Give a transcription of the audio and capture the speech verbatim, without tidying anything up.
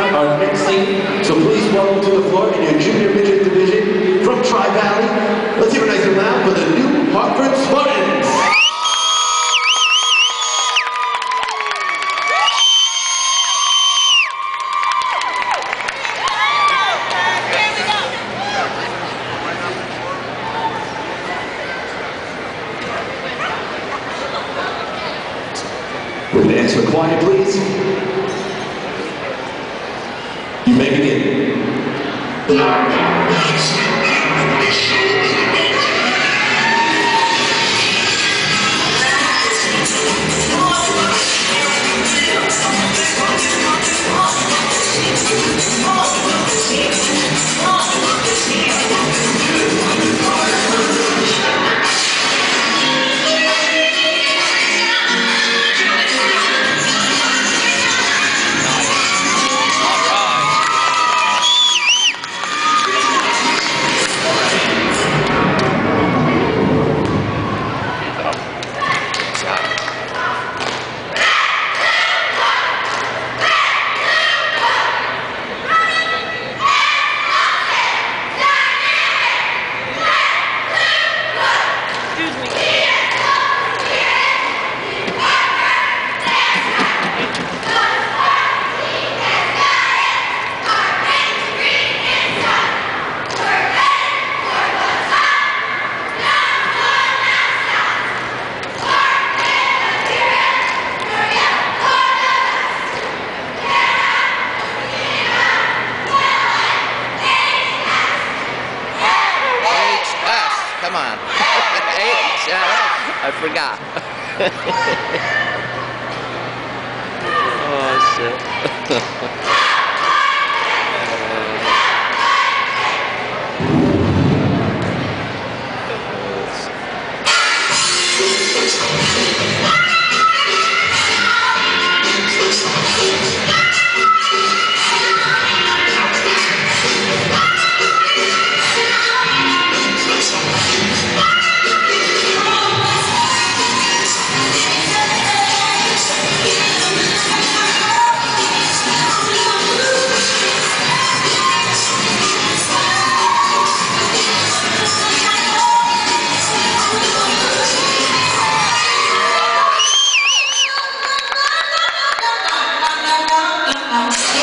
out our next team. So please welcome to the floor in your junior midget division from Tri-Valley. Let's hear it nice and loud for the new Hartford Spartans. With the dance required, please. You may begin. Come on. I forgot. Oh, shit. Thank you.